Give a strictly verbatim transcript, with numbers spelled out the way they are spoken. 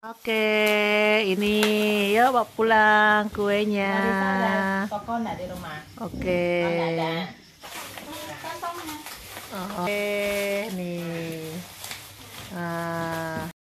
Oke, ini yuk bawa pulang kuenya. Marisa ada toko nggak di rumah? Oke. Oh, nggak ada. Oke, nih